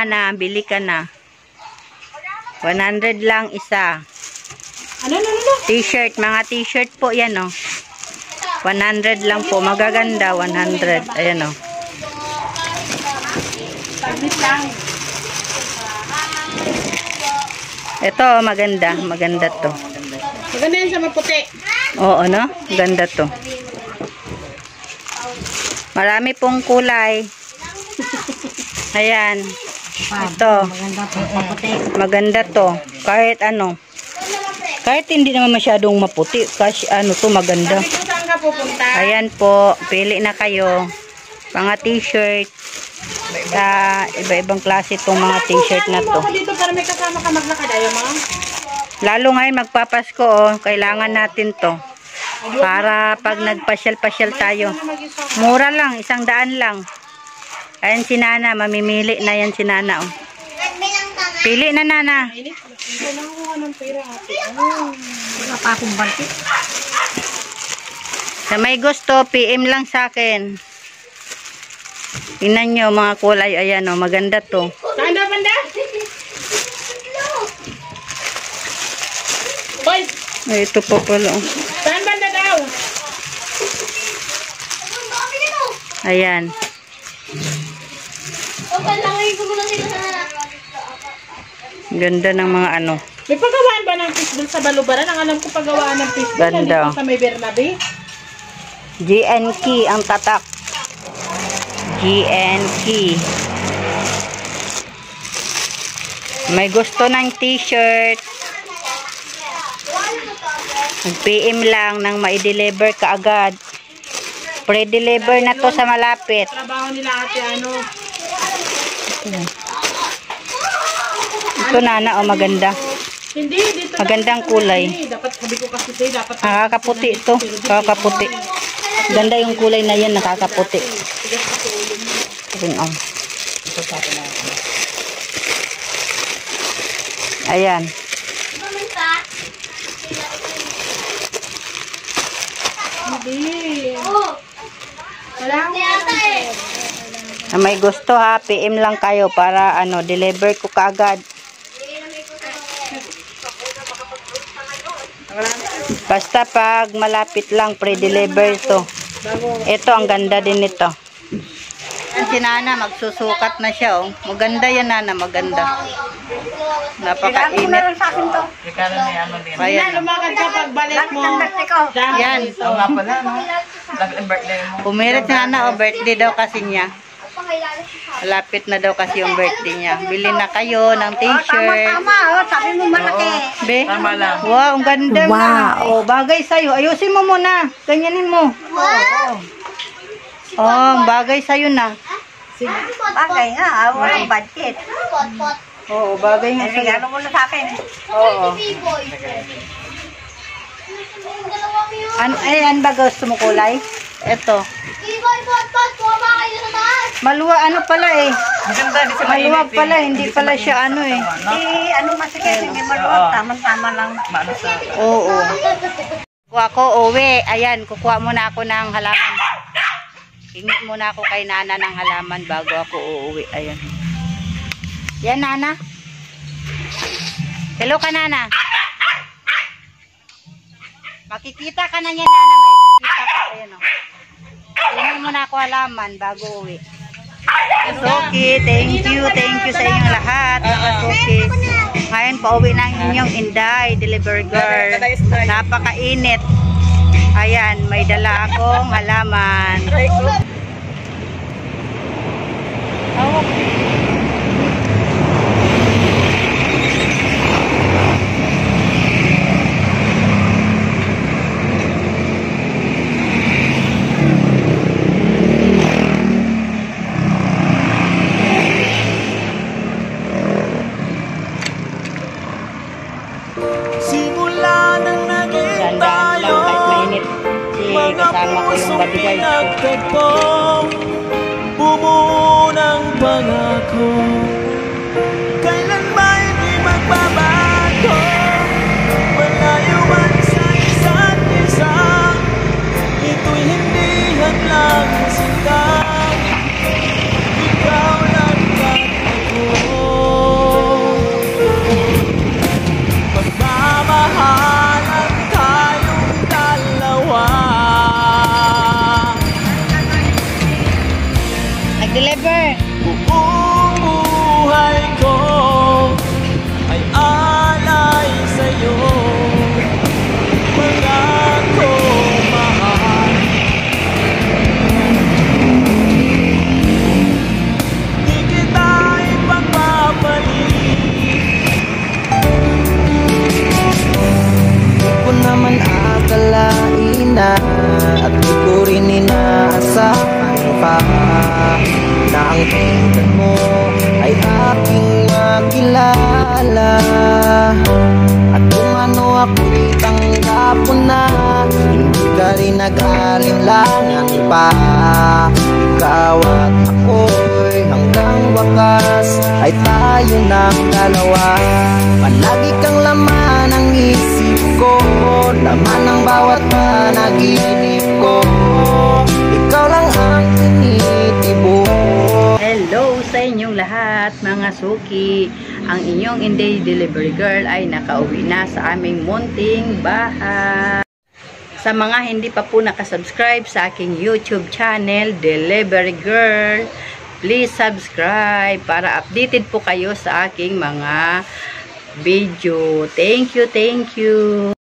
Nana, bili ka na. 100 lang isa. Ano? T-shirt, mga t-shirt po yan, oh. 100 lang po, magaganda, 100. Ayan, oh. Paglit lang. Ito, maganda. Maganda to. Maganda yan sa maputi. Oo, no? Ganda to. Marami pong kulay. Ayan. Ito. Maganda po, maputi. Maganda to. Kahit ano. Kahit hindi naman masyadong maputi. Kasi ano to, maganda. Saan ka pupunta? Ayan po. Pili na kayo. Mga t-shirt. Sa iba-ibang klase itong mga t-shirt na to. Dito para may kasama ka maglakad. Ayaw mo? Lalo ngayon magpapasko, oh. Kailangan natin to. Para pag nagpasyal-pasyal tayo. Mura lang, 100 lang. Ayan si Nana, mamimili na yan si Nana, oh. Pili na, Nana. Ito lang ako ng pera, ate. Wala pa akong balti. Sa may gusto, PM lang sa akin. Tingnan nyo mga kulay, ayan, oh. Maganda to. Saan daw, banda? Boy! Ay, ito pa pala, oh. Saan banda daw? Ayan. Ganda ng mga ano. May pagawaan ba ng fishbowl sa Balubaran? Ang alam ko pagawaan ng fishbowl. Ganda. Sa may Bernabe. GNK ang tatak. GNK. May gusto ng t-shirt. Mag-PM lang nang ma-deliver ka agad. Pre-deliver na to sa malapit. Trabaho nila ate ano. Ito, Nana, oh, maganda. Hindi, dito. Magandang kulay. Dapat sabi ko kasi ito, dapat. Nakakaputi ito. Nakakaputi. Ganda yung kulay na yan, nakakaputi. Ayan. Hindi. Wala May gusto ha, PM lang kayo para ano, deliver ko kaagad. Basta pag malapit lang, pre-deliver to. Ito, ang ganda din ito. Si Nana, magsusukat na siya, oh. Maganda yan, Nana, maganda. Napakainit. Ayan. lumakad ka pag balik mo. Yan. Oo nga pala, no? Ang birthday mo. Pumirit si Nana, oh, birthday daw kasi niya. Malapit na daw kasi yung birthday niya. Bili na kayo ng t-shirt. Tama, oh, sabi mo malaki. Be? Tama lang. Wow, ang ganda na. Oh, bagay sa'yo. Ayusin mo muna. Ganyanin mo. Oh, bagay sa'yo na. Bagay nga, walang budget. Oo, bagay nga sa'yo. Regalo mo na sa akin. Oo. Ano ba gusto mo kulay? Ito. Maluwa, ano pala eh. Maganda, di sa Maluwag mainit, pala, eh. hindi pala siya ano eh. Ano masikip, hindi maluwag. Tama-tama lang. Maano sa... Oo. Kuha ko, uwi. Ayan, kukuha muna ako ng halaman. Hingi muna ako kay Nana ng halaman bago ako uuwi. Ayan. Yan, Nana. Hello ka, Nana. Makikita ka na niya, Nana. Makikita ka. Ayan, o. Hingi muna ako halaman bago uuwi. Okay, thank you sa inyong lahat. Okay. Ngayon, pauwi na ang inyong Inday, delivery girl. Napakainit. Ayan, may dala akong halaman. Gandaan lang kahit mainit. Kasama ko yung bodyguard ko. Bumuo ng pangako, kailan ba hindi magbabago? Malayuan sa isa't isa, ito'y hindi hadlang sinta. Ikaw lang at ako. na ang tingin mo ay aking makilala. At kung ano ako'y tanggap mo na, hindi ka rin nag-alinlangan pa. Ikaw at ako'y hanggang wakas ay tayo ng dalawa. Palagi kang laman ng isip ko, laman ng bawat panaginip ko. Ikaw lang ang tinitibo. Hello sa inyong lahat mga suki. Ang inyong Inday Delivery Girl ay nakauwi na sa aming munting bahay. Sa mga hindi pa po nakasubscribe sa aking YouTube channel, Delivery Girl, please subscribe para updated po kayo sa aking mga video. Thank you, thank you.